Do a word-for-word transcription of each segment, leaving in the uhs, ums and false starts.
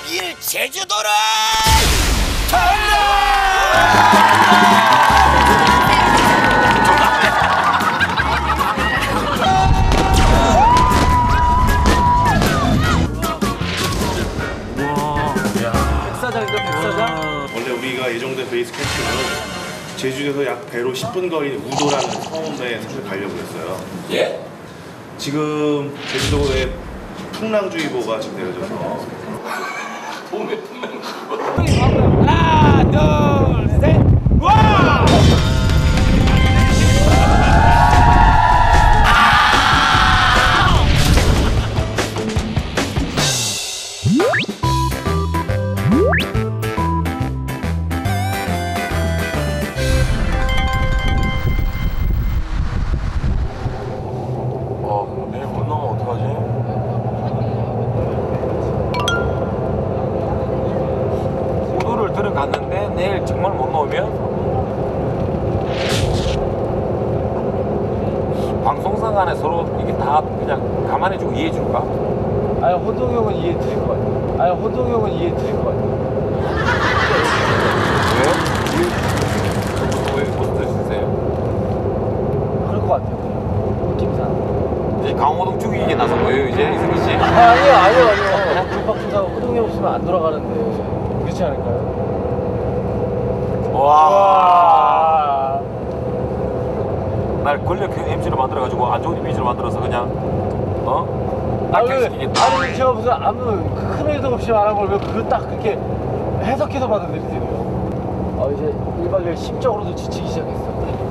일 제주도를 달려! 백사장인가 백사장? 원래 우리가 예정된 베이스 캠프는 제주에서 약 배로 십 분 거리는 우도라는 섬에 사실 가려고 했어요. 예? 지금 제주도에 풍랑주의보가 지금 내려져서 봄에 풍랑주의보. 하나, 둘, 셋, 와! 갔는데 내일 정말 못 나오면 방송사 간에 서로 이게 다 그냥 가만히 주고 이해해 줄까? 아니 호동 형은 이해해 드릴 것 같아요. 아니 호동 형은 이해해 드릴 것 같아요. 왜? 왜 무슨 뜻이세요? 그럴 것 같아요. 느낌상. 이제 강호동 죽이기 나서 뭐예요 이제 이승기 씨? 아니요 아니요 아니요. 불박주사가 호동 형 없으면 안 돌아가는데 그렇지 않을까요? 와. 날 권력형 엠씨로 만들어가지고 안 좋은 이미지로 만들어서 그냥 어? 아, 왜, 시키겠다. 아니 제가 무슨 아무 큰 의도 없이 말한 걸 왜 그걸 딱 그렇게 해석해서 받아들이세요? 어 이제 일 박 이 일 심적으로도 지치기 시작했어.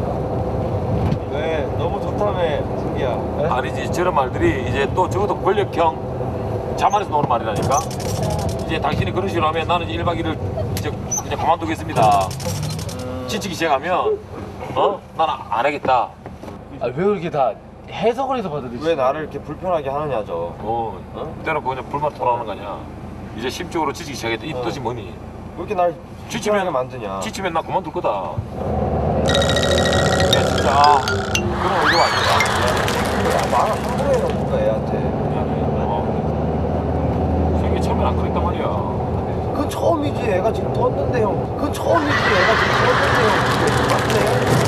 네 너무 좋다며 승기야. 네? 아니지 저런 말들이 이제 또 적어도 권력형 자만에서 나오는 말이라니까. 이제 당신이 그런 식으로 하면 나는 일 박 이 일을 이제 그냥 그만두겠습니다. 지치기 시작하면 어? 난 안 하겠다. 아 왜 그렇게 다 해석을 해서 받아들이지? 왜 나를 이렇게 불편하게 하느냐죠. 어? 어? 때려놓고 그냥 불만 토하는 거 아니야. 이제 심적으로 지치기 시작했다. 이 어. 뜻이 뭐니? 왜 이렇게 날 지치면 불편하게 만드냐. 지치면 나 그만둘 거다. 야 진짜 그런 의도가 아니다. 말을 함부로 해놓고 애한테. 어. 생기 처음엔 안 그랬단 말이야. 그건 처음이지. 애가 지금 떴는데 형. 그건 처음이지. 애가 지금 떴는데 형. 맞네.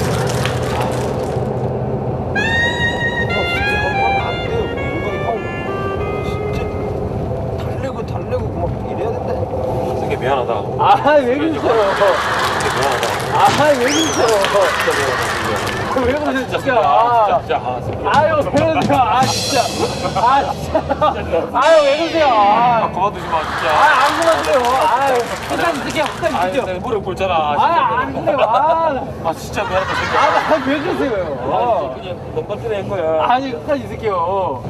형 진짜 형 하면 안 돼요. 이거 형 진짜 달래고 달래고 막 이래야 된다. 생기 미안하다. 아왜 그러세요? 생기 미안하다. 아왜 그러세요? 진짜 미안하다. 왜 그러세요 진짜? 진짜 아, 진짜 아 생기. 아유 왜 그러세요? 아 진짜. 아 진짜. 아유 왜 그러세요? 아 아, 그만두지 마 진짜. 아안 그만둬요. 아유 끝까지 있을게요. 끝까지 아 있을게요. 내가 무릎 꿇잖아. 아안 그래요. 아. 아 진짜 미안하다 생기. 아왜 그러세요? 아 그냥 넌버튼에 한 거야. 아니 끝까지 있을게요.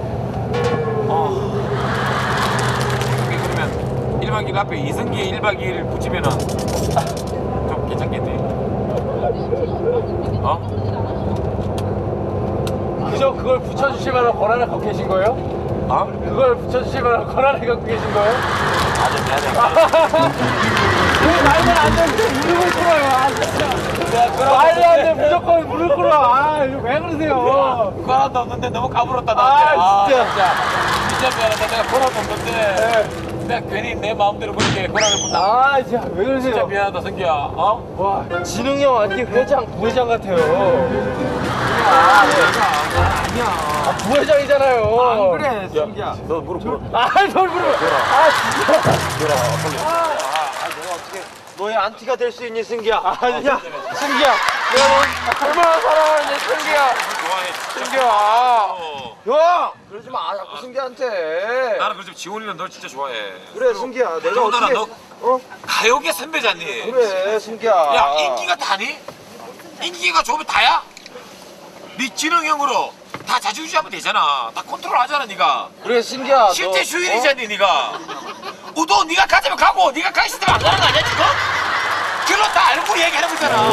생기 그러면 일 박 이 일 앞에 이승기의 일 박 이 일 붙이면은 좀 괜찮겠니? 어? 그저 그걸 붙여주실 만한 권한을 갖고 계신 거예요? 어? 그걸 붙여주실 만한 권한을 갖고 계신 거예요? 아주 미안해. 왜 말도 안 되는데 무릎을 꿇어요? 아 진짜. 말도 안 돼 무조건 무릎 꿇어. 아 이거 왜 그러세요? 권한도 없는데 너무 가물었다 나한테. 아, 진짜. 진짜. 진짜 미안하다. 내가 권한도 없는데 내가 괜히 내 마음대로 그렇게 권한을 푼다. 아 진짜 왜 그러세요? 진짜 미안하다 승기야. 어? 와 진웅형 완전 회장 부회장 같아요. 아 아니야. 아 부회장이잖아요. 안 그래 승기야. 너 무릎 꿇어. 아뭘 무릎. 아 진짜. 꿇어. 빨리. 아 내가 어떻게 너의 안티가 될 수 있니 승기야. 아 진짜. 승기야. 내가 너 얼마나 사랑하는지 승기야. 좋아해. 승기야. 어. 형 그러지 마 자꾸 승기한테. 나는 그래서 지원이는 널 진짜 좋아해. 그래 승기야. 내가 더군다나 어떻게 너 어 가요계 선배잖니. 그래 승기야. 야 인기가 다니? 인기가 좋으면 다야? 네 지능형으로 다 자주유지하면 되잖아. 다 컨트롤하잖아 네가. 그래 승기야. 실제 너, 주인이잖니 네가. 우도 네가 가자면 가고 네가 가 있으면 안 가는 거 아니야 지금? 그런 다 알고 얘기하는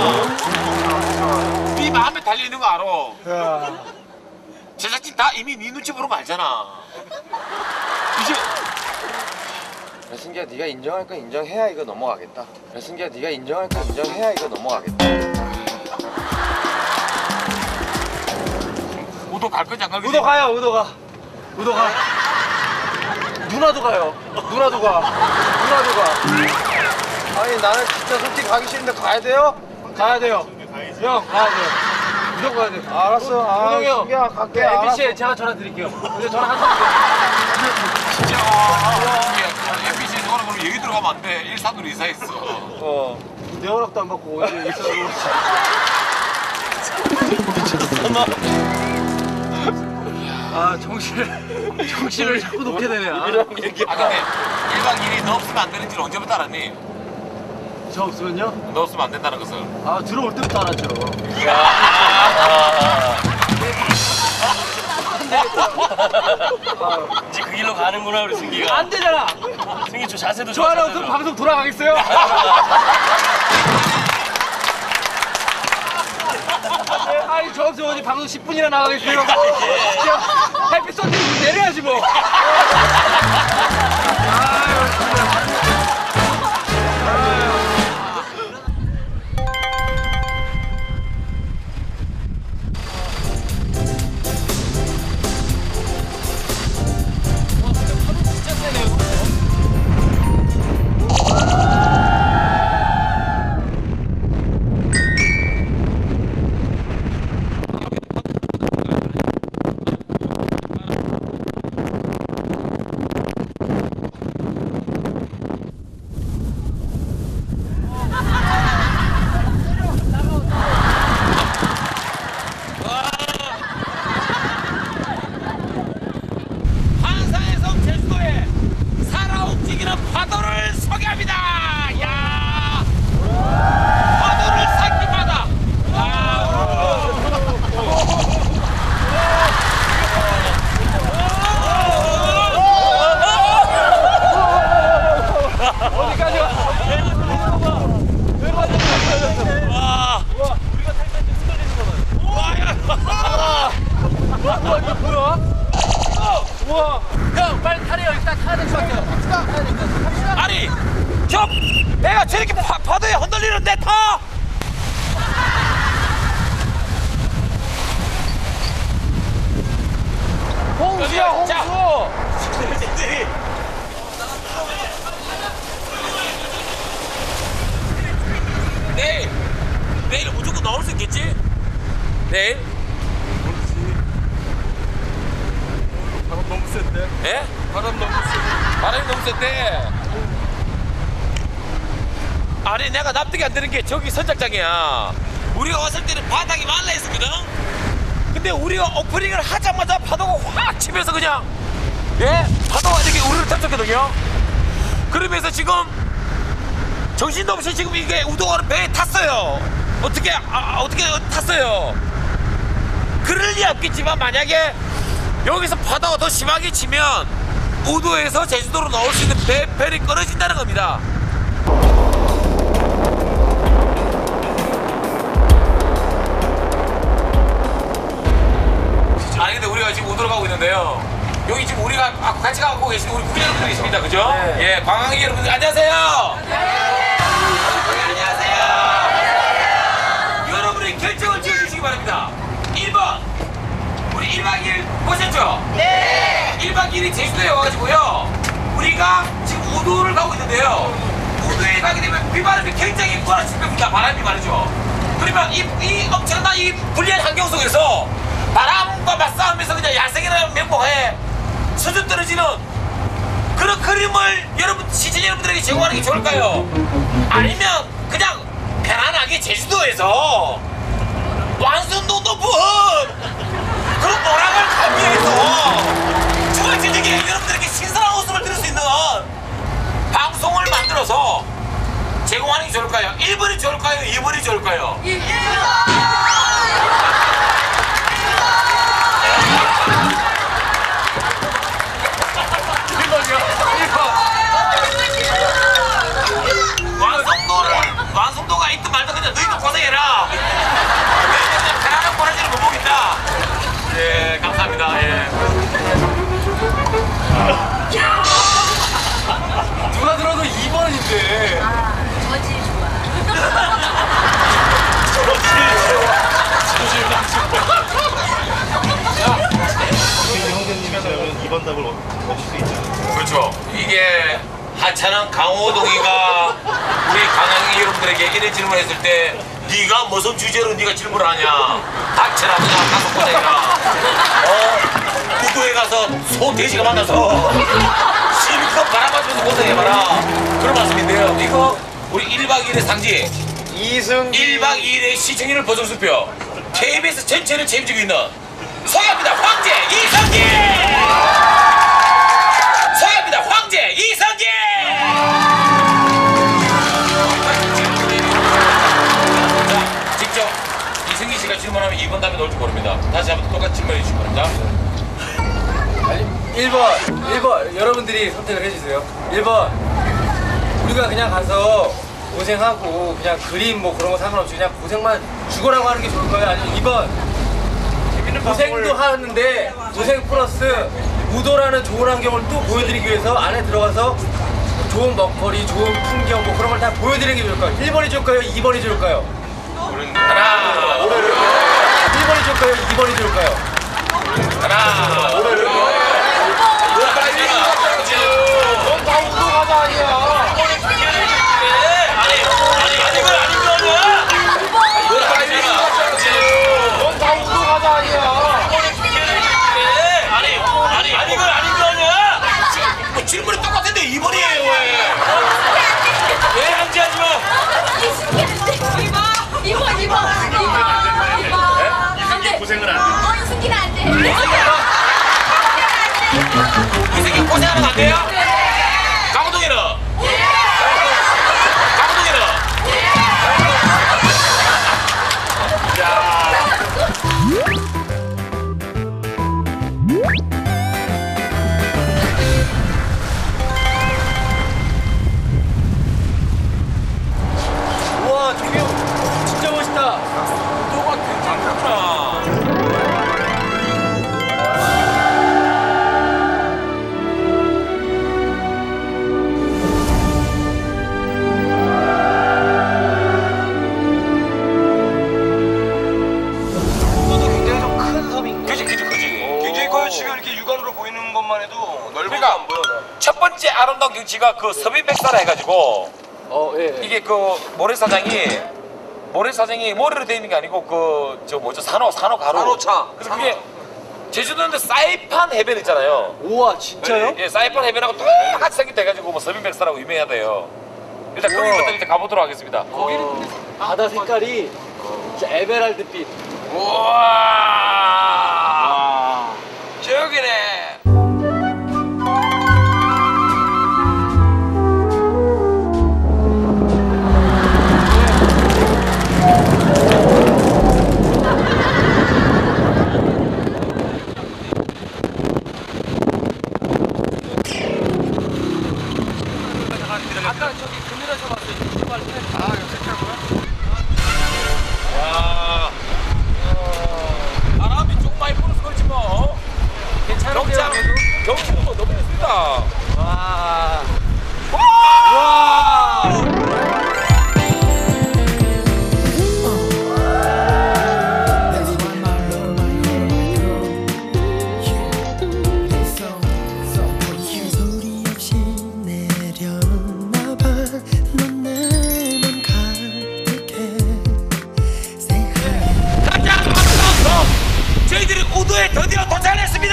거잖아. 네 마음에 달려있는 거 알아. 야. 제작진 다 이미 네 눈치 보는 거 알잖아. 이제 그래 승기야 네가 인정할 거 인정해야 이거 넘어가겠다. 그래 승기야 네가 인정할 거 인정해야 이거 넘어가겠다. 우도 갈 건지 안 갈 건지. 우도 가요 우도 가. 우도 가. 누나도 가요. 누나도 가. 누나도 가. 아니 나는 진짜 솔직히 가기 싫은데 가야 돼요? 가야 돼요. 형 가야 돼요. 무조건 가야 돼요. 알았어. 아, 동영이 형. 신기야 갈게. 엠비 씨에 알았어. 제가 전화 드릴게요. 근데 전화 한 통. 진짜 엠비씨에서 오라 그러면 여기 들어가면 안 돼. 일산으로 이사했어. 어. 내 허락도 안 받고 어디 일산으로. 아 정신을 정신을 자꾸 놓게 되네. 아, 아 근데 일박 이일이 너 없으면 안 되는지를 언제부터 알았니? 저 없으면요? 너 없으면 안 된다는 것을. 아 들어올 때부터 알았죠. 이제 그 길로 가는구나 우리 승기가. 안 되잖아. 승기 저 자세도 저 좋아. 아나운서 자세도. 방송 돌아가겠어요? 아니 저 없으면 어디 방송 십 분이나 나가겠어요? 진짜 햇빛 쏜데 내려야지 뭐. 아유 진짜. 한산의 섬 제주도에 살아 움직이는 파도를 소개합니다. 야, 파도를 삭힌 바다. 어디까지 가? 와, 우리가 탈 때 흔들리는 거는. 와, 야. 우와 이거 뭐야? 우와. 형 빨리 타래요. 일단 타야 될 것 같아요. 아니, 형, 내가 저렇게 파, 파도에 흔들리는데 타. 홍수야 홍수. 자. 내일, 내일 무조건 나올 수 있겠지? 내일? 바람 너무 센데? 예? 바람 너무 센데? 바람이 너무 센데. 아니 내가 납득이 안 되는 게 저기 선착장이야. 우리가 왔을 때는 바닥이 말라 있었거든. 근데 우리가 오프닝을 하자마자 파도가 확 치면서 그냥 예? 파도가 이렇게 우리를 덮쳤거든요. 그러면서 지금 정신도 없이 지금 이게 우동하는 배에 탔어요. 어떻게 아, 어떻게 탔어요. 그럴 리 없겠지만 만약에 여기서 파도가 더 심하게 치면 우도에서 제주도로 나올 수 있는 배, 배를 끊어진다는 겁니다. 아니 근데 우리가 지금 우도로 가고 있는데요. 여기 지금 우리가 같이 가고 계신 우리 국민 여러분들이 있습니다. 그죠? 네. 예, 관광객 여러분들 안녕하세요. 네. 안녕하세요. 여러분이 결정을 지어주시기 바랍니다. 일 번 우리 일박 이일 보셨죠? 네. 일박 이일이 제주도에 와가지고요. 우리가 지금 우도를 가고 있는데요. 우도에 가게 되면 비바람이 굉장히 몰아치웁니다. 바람이 말이죠. 그러면 이, 이 엄청난 이 불리한 환경 속에서 바람과 맞싸우면서 그냥 야생이라는 명목하에 수준 떨어지는 그런 그림을 여러분 시청 여러분들에게 제공하는 게 좋을까요? 아니면 그냥 편안하게 제주도에서 완성도 높은 그런 노랑을 감미해서 정말 진정에 여러분들에게 신선한 웃음을 들을 수 있는 방송을 만들어서 제공하는 게 좋을까요? 일 번이 좋을까요? 이 번이 좋을까요? 일 번! 완성도를 완성도가 있든 말든 그냥 너희도 고생해라. 너희도 그냥 편안한 꼬라지를 못 보겠다. 예, 감사합니다. 예. 누가 들어도 이 번인데. 아, 저지 좋아. 좋아. 하찮은 강호동이가 우리 강릉 여러분들에게 이런 질문을 했을 때 네가 무슨 주제로 네가 질문을 하냐? 닥쳐라 그냥 가서 고생해라. 어? 우도에 가서 소 돼지가 만나서 실컷 바라봐주면서 고생해봐라. 그런 말씀인데요. 이거 우리 일박 이일의 상징 이승기 일박 이일의 시청률을 보정수표 케이비에스 전체를 책임지고 있는 소개합니다. 황제 이성기! 소개합니다. 황제 이성기! 자, 직접 이승기 씨가 질문하면 이 번 답이 나올지 모릅니다. 다시 한번 똑같이 질문해 주시기 바랍니다. 일 번, 일 번 여러분들이 선택을 해주세요. 일 번 우리가 그냥 가서 고생하고 그냥 그림 뭐 그런 거 상관없이 그냥 고생만 죽어라고 하는 게 좋을까요? 아니면 이 번 고생도 하는데 고생 플러스 우도라는 좋은 환경을 또 보여드리기 위해서 안에 들어가서 좋은 먹거리, 좋은 풍경 뭐 그런 걸 다 보여드리는 게 좋을까요? 일 번이 좋을까요? 이 번이 좋을까요? 하나, 일 번이 좋을까요? 이 번이 좋을까요? 하나, 다 우도 가자 아니야. 다 우도 가자 아니야. 아니 이건 아닌 거 아니야? 뭐 질문이 똑같은데 이 번이에요 왜? 왜 함지하지 마? 이번 이번 이번 이승기 고생은 안 돼. 어 이승기는 안 돼. 이 새끼 고생하면 안 돼요? 강호동이는? 강호동이는? 우와 종규 진짜 멋있다. 우도가 괜찮구나. 우도도 굉장히 좀 큰 섬인가? 그지 그지 그지. 굉장히 커요. 지금 이렇게 육안으로 보이는 것만 해도 넓은 그러니까 거안 보여. 나. 첫 번째 아름다운 경치가 그 서민백사라 해가지고 어 예. 이게 그 모래사장이 모래사장이 모래로 되어 있는 게 아니고 그 저 뭐죠 산호 산호 가루. 산호차. 그래서 그게 제주도인데 사이판 해변 있잖아요. 우와 진짜요? 예, 사이판 해변하고 똑같이 생겼대가지고 뭐 서민백사라고 유명하대요. 일단 거기 부터 이제 가보도록 하겠습니다. 거기는 바다 색깔이 진짜 에메랄드빛. 우와. 저기네. 아까 저기 그늘에서 봤어요. 이발 때. 아 이거 색깔구나. 와. 바람이 조금 많이 불어서 그렇지 뭐. 괜찮은데요? 경치는 그래도? 경치는 뭐 너무 좋습니다. 와. 와. 저희들이 우도에 드디어 도착했습니다.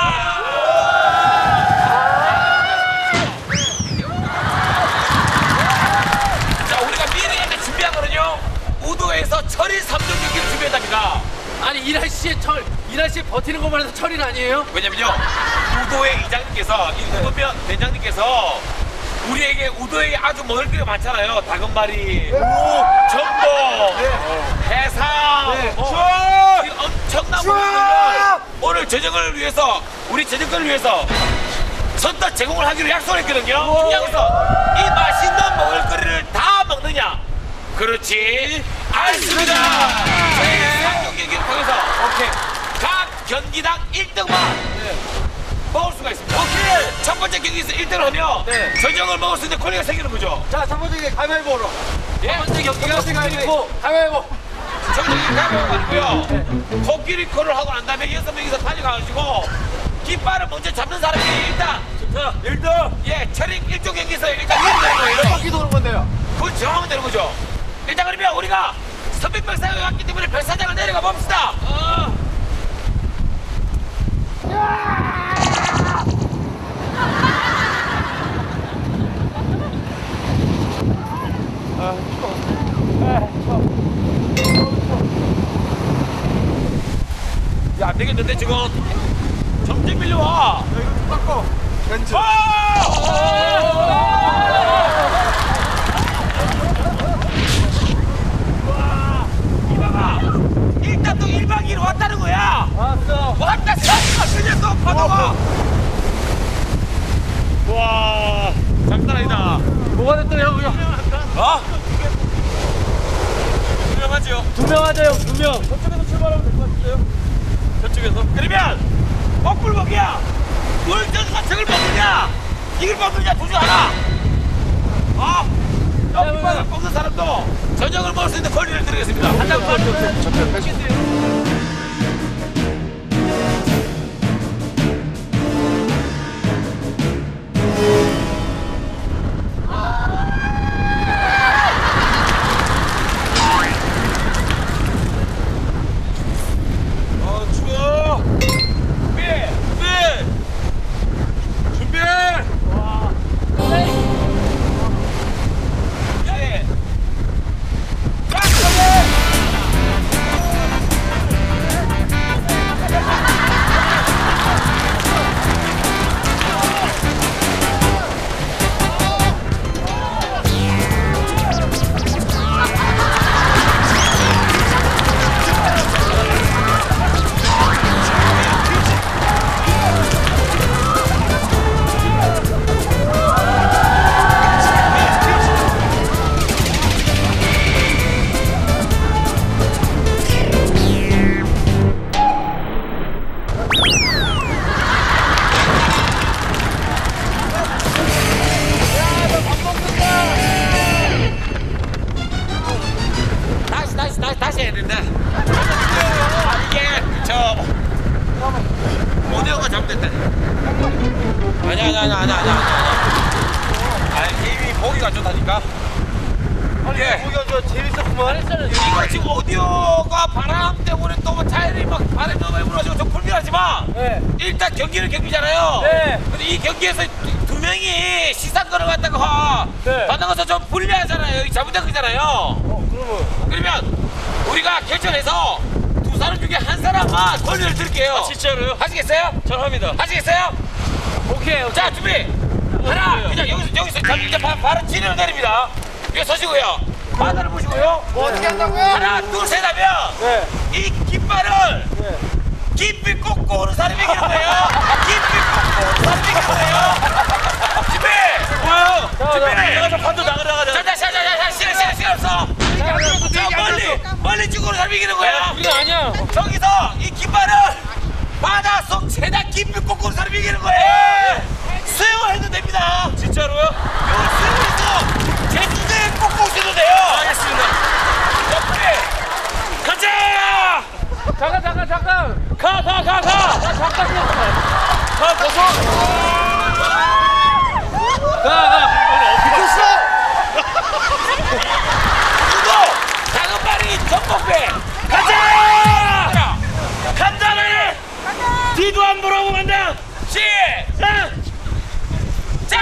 자, 우리가 미리 이제 준비한 거는요. 우도에서 철인 삼 종 경기를 준비했답니다. 아니 이 날씨에 철, 이 날씨에 버티는 것만 해도 철인 아니에요? 왜냐면요, 우도의 이장님께서, 이 우도면 대장님께서 우리에게 우도에 아주 먹을 게 많잖아요. 다금바리, 전복, 해삼, 네. 어, 이 엄청난 물건을 오늘 저녁을 위해서, 우리 저녁을 위해서 선뜻 제공을 하기로 약속을 했거든요. 여기서 이 맛있는 먹을거리를 다 먹느냐? 그렇지 않습니다. 저희 삼 종 경기를 통해서 오케이. 각 경기당 일 등만 먹을 수가 있습니다. 오케이. 첫 번째 경기에서 일 등을 하면 네. 저녁을 먹을 수 있는 권리가 생기는 거죠. 자, 첫 번째 게 가위바위보로. 예? 첫 번째 경기가 가위바위보. 가위바위보. 저녁이 가면 아니고요. 코끼리 코를 하고 난 다음에 여섯 명이서 달려가가지고 깃발을 먼저 잡는 사람이 일단 자, 일단 예, 차량 일종 경기에서 일단 이기는 거예요. 몇 바퀴 도는 건데요? 그건 정하면 되는 거죠. 일단 그러면 우리가 삼백 명 사용했기 때문에 별사장을 내려가 봅시다. 어. 야, 안 되겠는데 지금 점점 밀려와. 이거 바꿔. 렌즈. 이봐봐, 일단 또 일 박 이 일 왔다는 거야. 왔어. 왔다 사이가 들렸어 파도가. 와, 장난 아니다. 뭐가 됐다 형? 어? 유명하지요. 두 명 하자 형, 두 명. 저쪽에서 출발하면 될 것 같은데요? 저쪽에서? 그러면 먹불먹이야. 물전사책을 먹느냐 이걸 먹느냐 둘 중 하나. 어? 떡밥을 먹는 사람도 저녁을 먹을 수 있는 권리를 드리겠습니다. 한 장만. 어, 추워. 준비! 준비! 준비! 와. 예. 다시 다시 다시 다시 해야 된다. 아, 이게 저 오디오가 잘못됐다. 아니야 아니야 아니야 아니야 아니야. 아니 게임이 보기가 좋다니까. 예. 보기가 좋아. 재밌었구만. 이거 지금 오디오가 바람 때문에 또 뭐 타일이 막 바람이 너무 많이 불어가지고 좀 불편하지만 네. 일단 경기는 경기잖아요. 네. 근데 이 경기에서 두, 두 명이 시상권을 갖다가 네. 받는 것은 좀 불리하잖아요. 이 잘못된 거잖아요. 어, 그러면. 그러면 우리가 결정해서 두 사람 중에 한 사람만 권리를 드릴게요. 아, 진짜로요? 하시겠어요? 잘 합니다. 하시겠어요? 오케이, 오케이. 자, 준비. 하나, 그냥 여기서 여기서 잠 이제 바, 바로 진행을 내립니다. 여기 서시고요. 바다를 보시고요. 뭐 어떻게 한다고요? 하나, 둘, 셋 하면 네. 이 깃발을 네. 깊이 꽂고 오는 사람이 이기는 거예요. 깊이 꽂고 오는 사람이 이기는 거예요. 준비. 뭐요? 준비. 내가 저 반도 나가 나가자. 자, 자, 자, 자, 자, 시간, 시간, 시간 없어. 저 멀리, 멀리 찍고 오는 사람이 이기는 거야. 우리 아니야. 저기서 이 깃발을 바닷속 최다 깊이 꽂고 오는 사람이 이기는 거예요. 수영을 해도 됩니다. 진짜로요? 이걸 수영해서 제주도에 꽂고 오셔도 돼요. 알겠습니다. 옆에 가자. 잠깐 잠깐 잠깐. 가 가 가 가. 나 잠깐 좀. 가 벗어. 가 가. 미쳤어. 누구? 작은 발이 전복배. 가자. 간다네. 뒤도 안 보라고 간다. 시작. 자.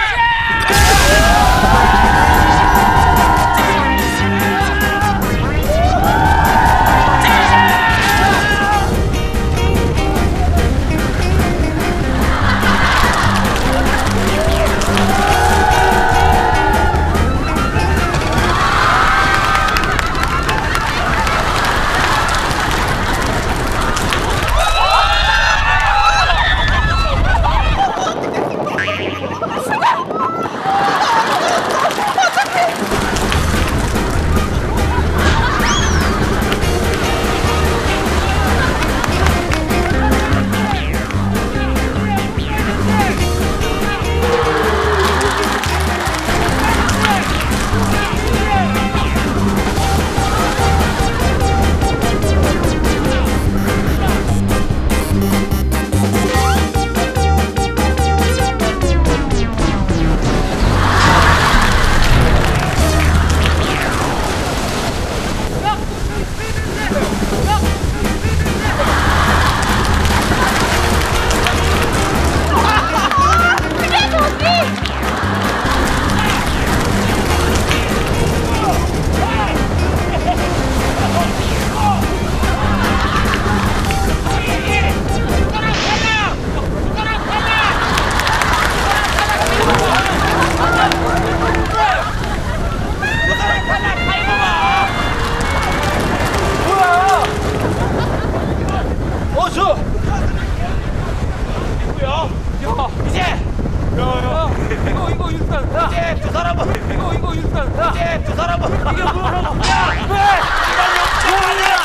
왜? 두 사람은 이게 뭐라고? 야, 왜? 난 영주자가 아니야.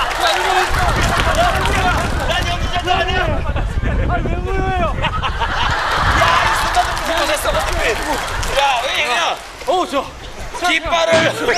난 영주자가 아니야. 아니 왜 그래요? 야, 이 순간도 죽어졌어. 야, 왜 그냥? 어, 저 깃발을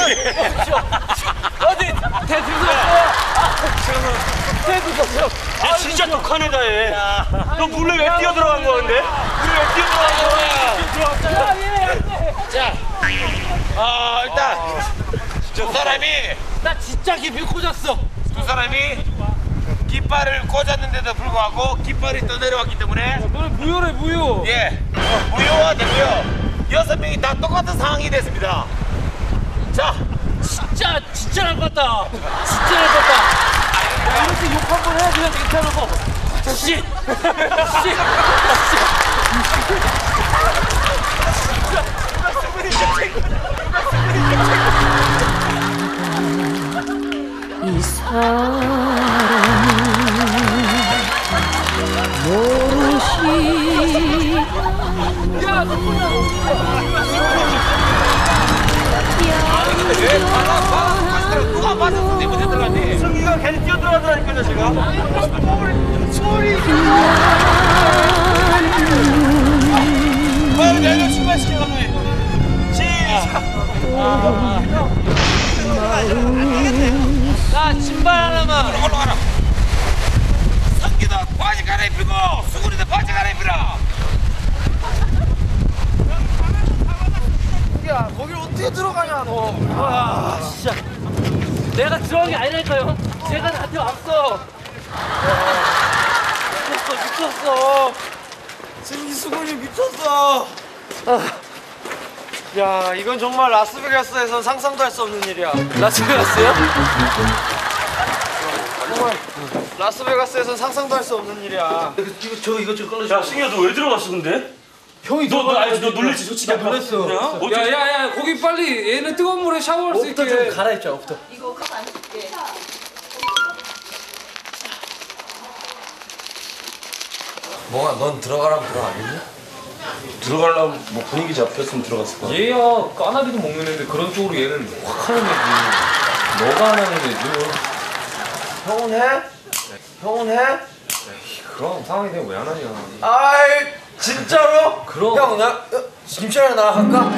어디 대주셨어요? 대주셨어요? 야, 진짜 독한 애다 얘. 너 물에 왜 뛰어 들어간 거야 근데? 물에 왜 뛰어 들어간 거야? 자, 아 일단 두 사람이 나 진짜 깊이 꽂았어. 두 사람이 깃발을 꽂았는데도 불구하고 깃발이 떠내려왔기 때문에 너는 무효래 무효. 예 무효화 되고요. 여섯 명이 다 똑같은 상황이 됐습니다. 자, 진짜 진짜 날 것 같다. 진짜 날 것 같다. 야, 이렇게 욕 한 번 해야 그냥 괜찮아. 씨, 씨, 씨. 이 사람은 모르시 왜 바로 바로 누가 맞았어? 내 문제 들어갔니? 승기가 괜히 뛰어 들어가더라니까요 제가. 빨리 내려 출발시켜 감독님. 시작. 나 신발 하나만. 올라가라. 성기도 바지 갈아입히고 수근이도 바지 갈아입히라. 야 거길 어떻게 들어가냐 너. 아, 진짜. 내가 들어간 게 아니라니까요. 제가 나한테 왔어. 미쳤어, 미쳤어. 승기 수근이 미쳤어. 야 이건 정말 라스베가스에선 상상도 할 수 없는 일이야. 라스베가스요? 정말 라스베가스에선 상상도 할 수 없는 일이야. 이거 저 이거 좀 끌어줘. 야 승기야 너 왜 들어갔어 근데? 형이 너, 너, 아니, 너 놀랬지 솔직히. 나 놀랬어. 야야야 거기 빨리 얘는 뜨거운 물에 샤워할 수 있게. 옷부터 좀 갈아입자 옷부터. 이거 가서 안 줄게. 뭐가 넌 들어가라면 들어가겠니? 들어가려면 뭐 분위기 잡혔으면 들어갔을 거야. 얘야 까나비도 먹는 애인데 그런 쪽으로 얘는 확 하는 애지. 너가 안 하는 애지. 형은 해? 형은 해? 그럼 상황이 되면 왜 안 하냐. 아이 진짜로? 그럼. 형 나 어, 김치랑 나랑 할까?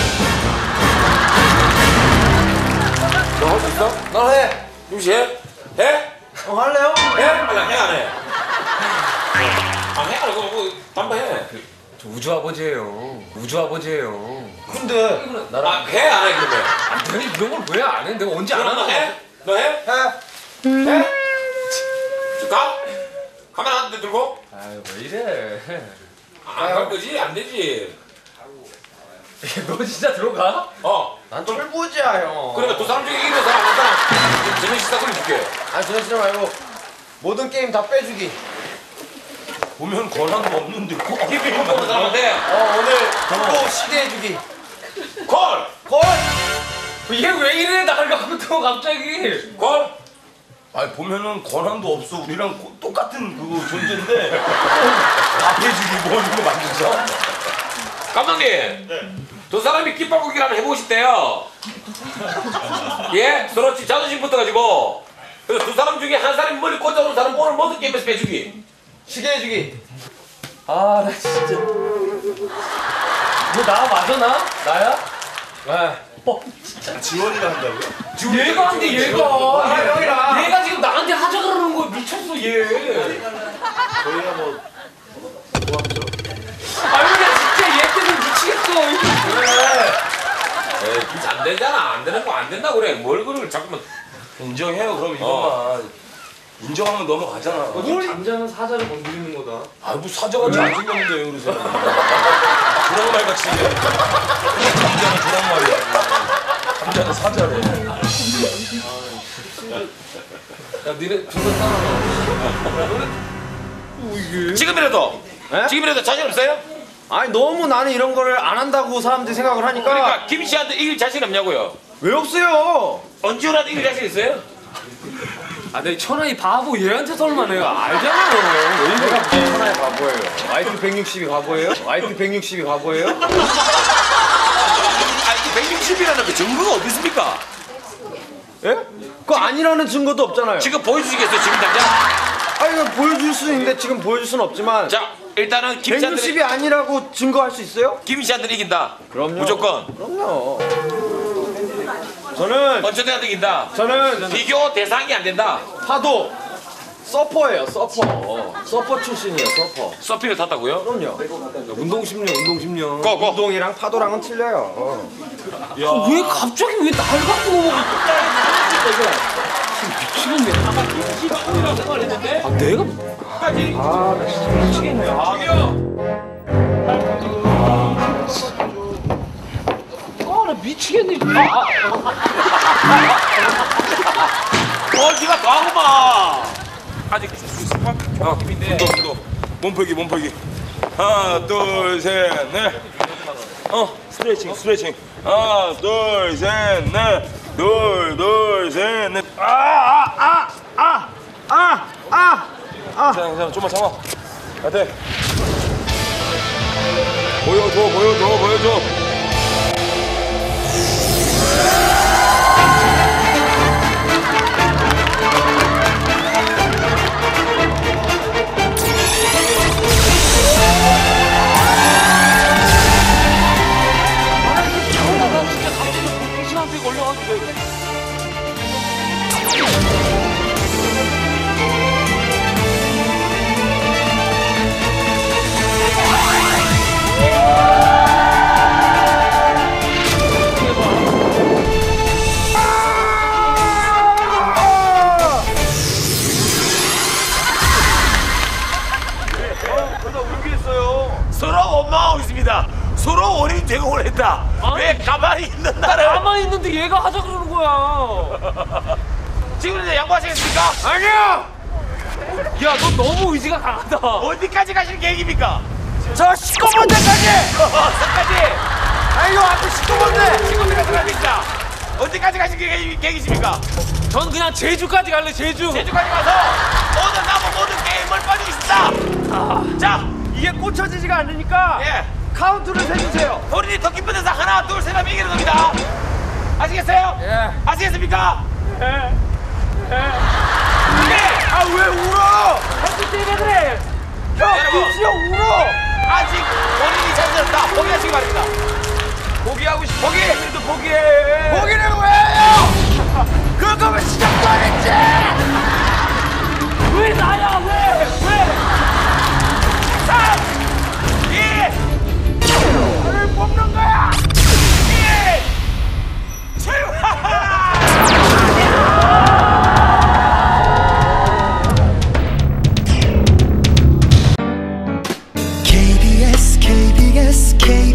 너 할 수 있어? 너 해. 김씨 해? 해? 형 할래요? 해? 아니 해안 해? 안 해? 안 해? 그럼 뭐 담배 저 우주 아버지예요. 우주 아버지예요. 근데 나랑 아 해? 안 해? 그러면 아, 내가 이런 걸 왜 안 해? 내가 언제 안 그럼 너 하는 해? 너 해? 해. 해? 줄까? 카메라 한 대 들고? 아유 왜 이래. 안갈 거지? 안 되지. 너 진짜 들어가? 어. 난 철부지야 형. 그러니까 두 사람 중에 이기는 사람 한 사람 저녁 식사 걸려줄게. 아니 저녁 시간 말고 모든 게임 다 빼주기. 보면 권한도 없는데 꼭 힘이 못 보는 사람한테 어 오늘 또 시대해주기. 콜! 콜! 얘 왜 이래 나를 갖고 또 갑자기. 콜! 아니 보면은 권한도 없어 우리랑 고- 똑같은 그 존재인데 앞에 주기 뭐 이런 거 만들자. 감독님! 두 사람이 깃발 꽂기를 한번 해보고 싶대요. 예? 서로 자존심 붙어가지고 그래서 두 사람 중에 한 사람이 멀리 꽂아놓은 사람 오늘 모든 게임에서 빼주기. 시계해주기. 아 나 진짜. 너 나 맞아 나? 나야? 네. 어, 지원이가 한다고요? 얘가 한대 얘가. 아, 형이랑. 얘가 지금 나한테 하자 그러는 거야. 미쳤어 얘. 저희가 뭐 도와줘. 아니 나 진짜 얘 때문에 미치겠어. 에이, 진짜 안 되잖아. 안 되는 거 안 된다고 그래. 뭘 그걸 자꾸만. 인정해요 그럼 이것만. 어. 인정하면 넘어가잖아. 뭘 잠자는 사자를 건드리는 거다. 아뭐 사자같이 안 생겼는데 왜 그러세요? 도랑말 같이 생겨. 남자는 도랑말이야. 남자는 사자래. 야 니네 둘다 따라가. 지금이라도! 네? 지금이라도 자신 없어요? 아니 너무 나는 이런 거를 안 한다고 사람들이 생각을 하니까. 그러니까 김씨한테 이길 자신 없냐고요? 왜 없어요? 언제라도 이길 자신 있어요? 아 내 천하이 바보 얘한테 설마 내가 알잖아요. 왜 이래? 내가 무슨 하나의 바보예요. 와이프 백육십이 바보예요? 와이프 백육십이 바보예요? 아, 백육십이라는 그 증거가 어디 있습니까? 예? 그거 아니라는 증거도 없잖아요. 지금 보여주시겠어요, 지금 당장? 아니, 이거 보여줄 수 있는데 지금 보여줄 수는 없지만. 자, 일단은 김 씨한테 백육십이 아니라고 증거할 수 있어요? 김 씨한테 이긴다. 그럼요. 무조건. 그럼요. 저는 어쩌다 이긴다. 저는 비교 대상이 안 된다. 파도 서퍼예요. 서퍼. 서퍼 출신이에요. 서퍼. 서피를 탔다고요? 그럼요. 운동심령, 운동심령. 고, 고. 운동이랑 파도랑은 틀려요. 왜 갑자기 왜 날 갖고 먹어? 미치겠네. 아, 내가 아, 나 미치겠네. 아, 어, 니가 더 하구만. 아직 어, 김인데. 운동, 운동. 몸풀기, 몸풀기. 하나, 둘, 셋, 넷. 어, 스트레칭, 스트레칭. 하나, 둘, 셋, 넷. 둘, 둘, 셋, 넷. 아, 아, 아, 아, 아, 아. 아. 자, 자, 좀만 참아. 가대. 보여줘, 보여줘, 보여줘. 서로 원망하고 있습니다. 서로 원인 제공을 했다. 왜 가만히 있는 나를? 가만히 있는데 얘가 하자 그러는 거야. 지금 이제 양보하시겠습니까? 아니야. 야, 너 너무 의지가 강하다. 어디까지 가실 계획입니까? 저 십구 번째까지. 어디까지? 아이고, 앞에 십구 번째. 지금 들어갑니다. 어디까지 가실 계획, 계획이십니까? 전 그냥 제주까지 갈래. 제주. 제주까지 가서 모든 남은 모든 게임을 빠지고 싶다. 자, 이게 꽂혀지지가 않으니까 예. 카운트를 세주세요. 본인이 더 기쁜 데서 하나, 둘, 셋 하면 이기는 겁니다. 아시겠어요? 예. 아시겠습니까? 예. 예. 네. 아, 왜 울어? 할수 때문에 그래. 형, 여러분. 김치형 울어. 아직 본인이 잘못했다. 포기하시기 바랍니다. 포기하고 싶어. 포기! 또 포기해. 포기를 왜 해요? 그럴 거면 시작도 안 했지. 왜 나야? 왜? 왜? 삼, 이, 나를 뽑는 거야. 일, 출발! 케이비에스 케이비에스 케이비에스